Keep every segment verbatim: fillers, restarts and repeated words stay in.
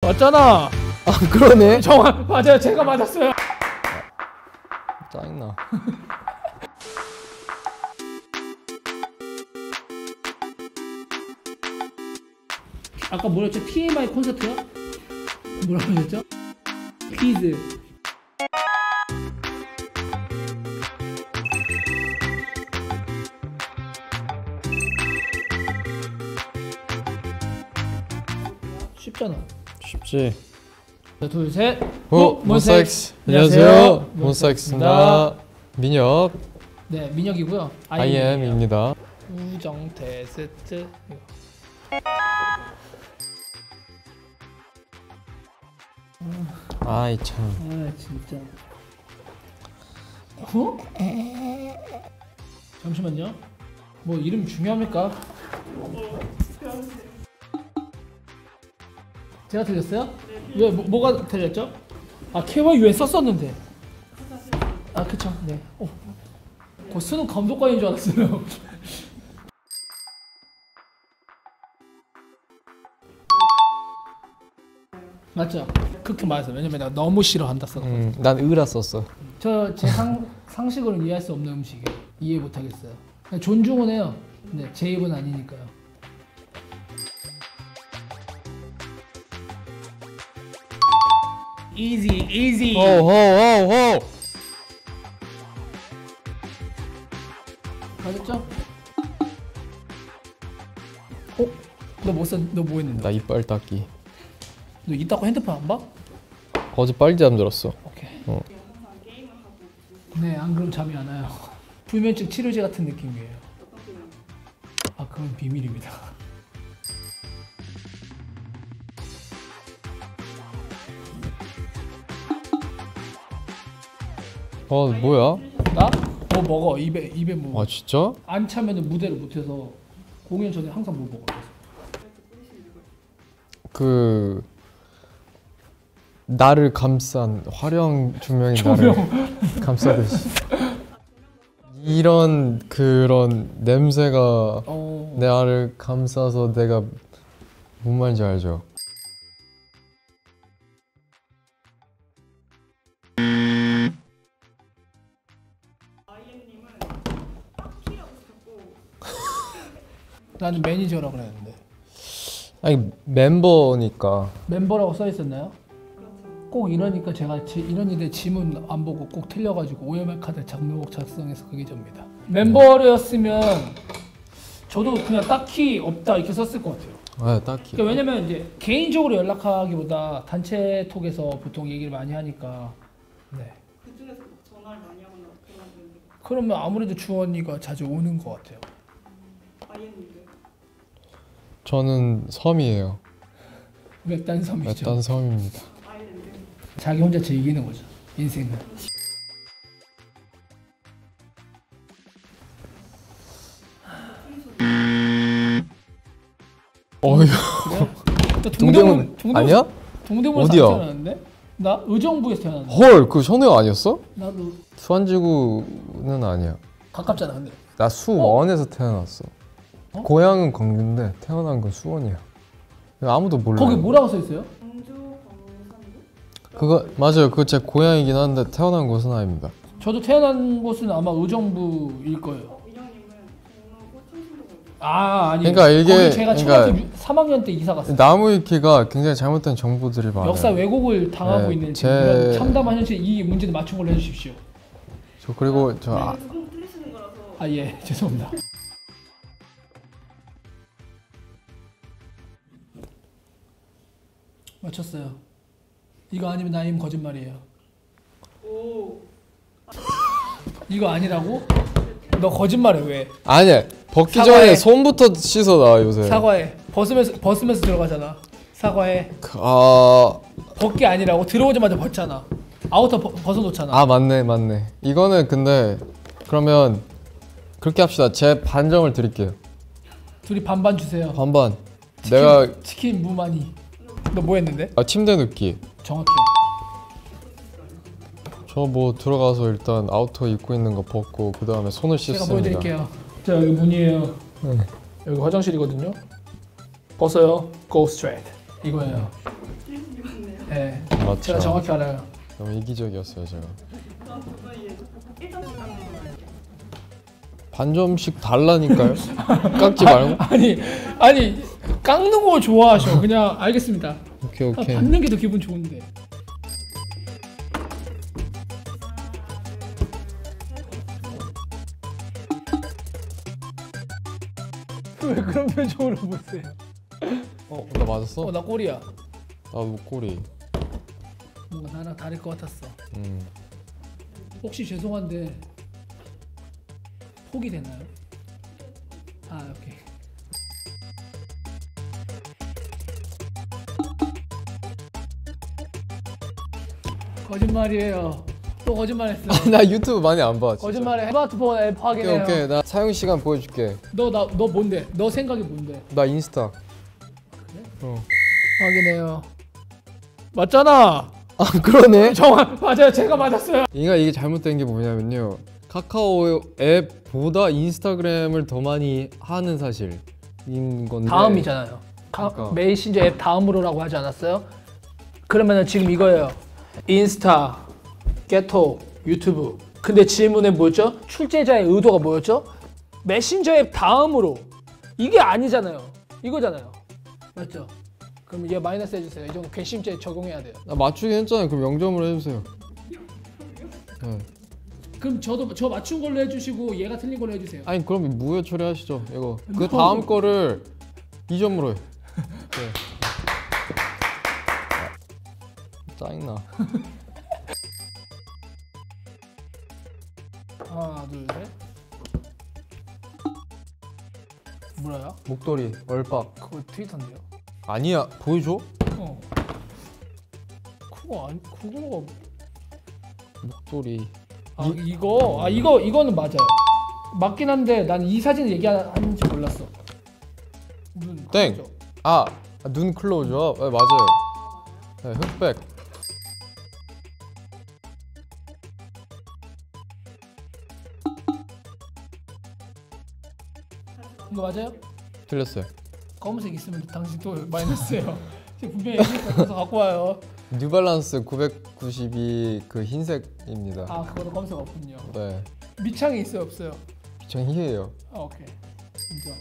맞잖아. 아 그러네. 정말 맞아요. 제가 맞았어요. 짜증나. 아까 뭐였죠? 티엠아이 콘서트요? 뭐라고 하셨죠? 퀴즈. 쉽잖아. 쉽지. 하나 둘 셋. 오, 몬스타엑스. 안녕하세요. 몬스타엑스입니다. 민혁. 네, 민혁이고요. 아이엠입니다. 우정 테스트. 아이 참. 아 진짜. 어? 잠시만요. 뭐 이름 중요합니까? 제가 틀렸어요? 네. 왜 뭐, 뭐가 틀렸죠? 아 케이와이유엔 썼었는데. 아 그쵸. 네. 어. 그 수능 감독관인 줄 알았어요. 맞죠? 그렇게 말했어. 왜냐면 내가 너무 싫어한다 썼거든. 음, 난 으라 썼어. 저 제 상식으로는 이해할 수 없는 음식이에요. 이해 못하겠어요. 존중은 해요. 근데 제 입은 아니니까요. easy, easy. 호호호호. 맞았죠? 어? 너 뭐 썼? 너 뭐 했는데? 나 이빨 닦기. 너 이따가 핸드폰 안 봐? 어제 빨리 잠들었어. 오케이. 어. 네, 안 그럼 잠이 안 와요. 불면증 치료제 같은 느낌이에요. 아, 그건 비밀입니다. 어 뭐야? 나? 뭐 먹어. 입에 입에 뭐. 아 진짜? 안 차면은 무대를 못해서 공연 전에 항상 뭐 먹어. 그 나를 감싼 화려한 조명이 나를 감싸듯이 이런 그런 냄새가 어... 내 알을 감싸서 내가 뭔 말인지 알죠? 나는 매니저라고 그랬는데. 아니 멤버니까. 멤버라고 써 있었나요? 꼭 이러니까 제가 지, 이런 일에 지문 안 보고 꼭 틀려가지고 오엠알 카드 장명곡 작성해서 그게 접니다. 멤버였으면 저도 그냥 딱히 없다 이렇게 썼을 것 같아요. 아 딱히. 그러니까 왜냐면 이제 개인적으로 연락하기보다 단체 톡에서 보통 얘기를 많이 하니까. 네. 그 중에서 전화를 많이 하거나 그런 분들. 그러면 아무래도 주원이가 자주 오는 것 같아요. 아이엠님들. 저는 섬이에요. 외딴 섬이죠. 외딴 섬입니다. 아이엠들. 자기 혼자 즐기는 거죠. 인생은. 어휴. 동대문, 동대문 아니야? 동대문에서 어디야? 안 태어났는데? 나 의정부에서 태어났는데. 헐, 그 현우 아니었어? 나도 수완지구는 아니야. 가깝잖아 근데. 나 수원에서 태어났어. 어? 고향은 광주인데 태어난 건 수원이야. 아무도 몰라. 거기 뭐라고 써 있어요? 광주 광산구? 그거 맞아요. 그거 제 고향이긴 한데 태어난 곳은 아닙니다. 저도 태어난 곳은 아마 의정부일 거예요. 어, 이형님은 경북 청신동으로. 아 아니. 그러니까 이게- 거기 제가 그러니까 초등학교 삼 학년 때 이사 갔어요. 나무위키가 굉장히 잘못된 정보들이 많아요. 역사 왜곡을 당하고 네, 있는 제- 이런 참담한 현실 이 문제는 맞춘 걸로 해주십시오. 저 그리고 저 아, 조금 틀리시는 거라서. 아 예 죄송합니다. 맞췄어요. 이거 아니면 나임 거짓말이에요. 오. 이거 아니라고? 너 거짓말해 왜? 아니야. 벗기 사과해. 전에 손부터 씻어 나 요새. 사과해. 벗으면서 벗으면서 들어가잖아. 사과해. 그, 아, 벗기 아니라고 들어오자마자 벗잖아. 아우터 벗, 벗어놓잖아. 아 맞네 맞네. 이거는 근데 그러면 그렇게 합시다. 제 반점을 드릴게요. 둘이 반반 주세요. 반반. 치킨, 내가 치킨 무마니. 너 뭐 했는데? 아, 침대 눕기. 정확해. 저 뭐 들어가서 일단 아우터 입고 있는 거 벗고 그 다음에 손을 제가 씻습니다. 보여드릴게요. 자 여기 문이에요. 네. 여기 화장실이거든요. 벗어요. Go straight. 이거예요. 맞죠. 제가 정확히 알아요. 너무 이기적이었어요 제가. 그럼 두 분이 일 점씩 깎는 거예요. 반 점씩 달라니까요. 깎지 말고. 아니 아니 깎는 거 좋아하셔. 그냥 알겠습니다. 오케이 아, 오케이. 받는 게 더 기분 좋은데. 왜 그런 표정으로 보세요? 어, 나 맞았어? 어, 나 꼴이야. 나도 목걸이. 뭔가 나랑 다를 것 같았어. 음. 혹시 죄송한데 포기 되나요? 아, 오케이. 거짓말이에요. 또 거짓말했어. 나 유튜브 많이 안 봐. 진짜. 거짓말해. 스마트폰 앱 오케이 확인해요. 오케이. 나 사용 시간 보여줄게. 너 나 너 뭔데? 너 생각이 뭔데? 나 인스타. 그래? 어. 확인해요. 맞잖아. 아 그러네. 정확 맞아요. 제가 맞았어요. 얘가 이게 잘못된 게 뭐냐면요. 카카오 앱보다 인스타그램을 더 많이 하는 사실인 건데. 다음이잖아요. 가, 그러니까. 메신저 앱 다음으로라고 하지 않았어요? 그러면은 지금 이거예요. 인스타, 깨톡, 유튜브. 근데 질문에 뭐였죠? 출제자의 의도가 뭐였죠? 메신저 앱 다음으로. 이게 아니잖아요. 이거잖아요. 맞죠? 그럼 얘 마이너스 해주세요. 이 정도 괘씸죄 적용해야 돼요. 나 맞추긴 했잖아요. 그럼 영 점으로 해주세요. 네. 그럼 저도 저 맞춘 걸로 해주시고 얘가 틀린 걸로 해주세요. 아니 그럼 무효 처리하시죠. 이거 그 뭐? 다음 거를 이 점으로 해. 네. 짜증나. 하나, 둘, 셋. 뭐야? 목도리 얼박. 그거 트위터인데요. 아니야 보여줘? 어. 그거 아니 그거가 목도리. 아 이거 아 이거 이거는 맞아요. 맞긴 한데 난 이 사진을 얘기하는지 몰랐어. 눈 땡. 클로즈업. 아, 눈 클로즈업. 네, 맞아요. 네, 흑백. 이거 맞아요? 틀렸어요. 검은색 있으면 당신 또 마이너스예요. 지금 분명히 얘기해서 갖고 와요. 뉴발란스 구백구십이 그 흰색입니다. 아 그거도 검은색 없군요. 네. 밑창에 있어요 없어요? 전 희예요. 아 오케이. 인정.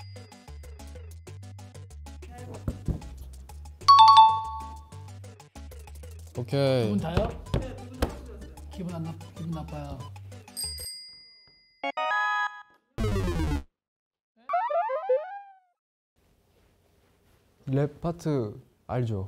오케이. 기분 다요? 기분 안 나, 기분 나빠요. 랩 파트 알죠?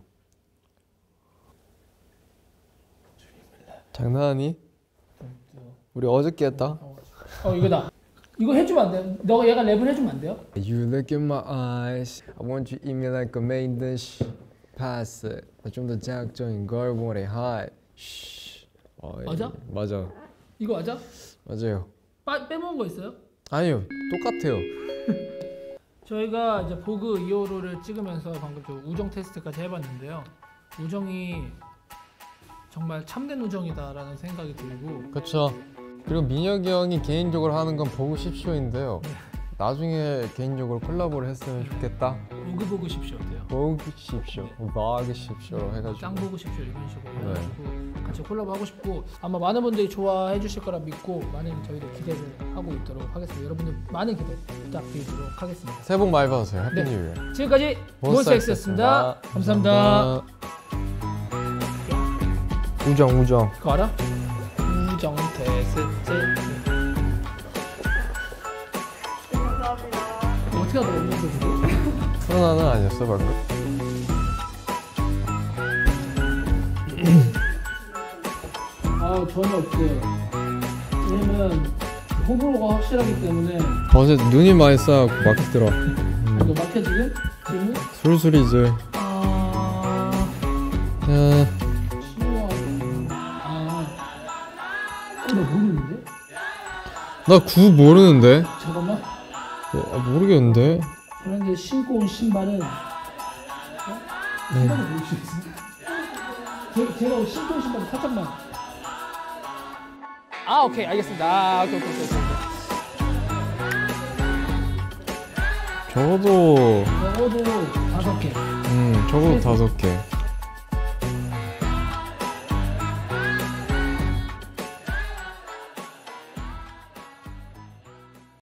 장난하니? 우리 어저께 했다. 어 이거다. 이거 해주면 안 돼요? 너가 얘가 랩을 해주면 안 돼요? You look in my eyes. I want you in me like a main dish. Pass it. 좀더 자극적인 걸 원해. Hot. Shh. 어, 맞아? 맞아. 이거 맞아? 맞아요. 빠, 빼먹은 거 있어요? 아니요. 똑같아요. 저희가 이제 보그 이 호로를 찍으면서 방금 저 우정 테스트까지 해봤는데요. 우정이 정말 참된 우정이다라는 생각이 들고 그렇죠. 그리고 민혁이 형이 개인적으로 하는 건 보고 싶쇼인데요. 나중에 개인적으로 콜라보를 했으면 좋겠다. 보그 보고 싶쇼 어때요? 보고 싶쇼, 보고 싶쇼로 해가지고. 짱 보고 싶쇼 이런 식으로 네. 해가지고 같이 콜라보 하고 싶고 아마 많은 분들이 좋아해 주실 거라 믿고 많은 저희도 기대를 하고 있도록 하겠습니다. 여러분들 많은 기대 부탁드리도록 하겠습니다. 새해 복 많이 받으세요. 해피 네. 뉴 이어. 지금까지 몬스타엑스였습니다. 감사합니다. 우정 우정. 그거 알아? 우정 테스트 감사합니다. 어떻게 하다 없는 거지? 프로나는 아니었어 방금. 아 전혀 없어요. 왜냐면 호불호가 확실하기 때문에 어제 눈이 많이 쌓여고 막히더라. 이거 막혀 지금? 지금? 술술이지. 아... 야, 신호가 아... 어, 나 모르는데? 나 구 모르는데. 잠깐만 어, 아, 모르겠는데. 그런데 신고 온 신발은 어? 신발을 모르시겠어? 제, 제가 신고 온 신발은 살짝만 아 오케이 알겠습니다. 아, 오케이 오케이 오케이, 오케이. 적어도 적어도 다섯 개. 음 적어도 다섯 개.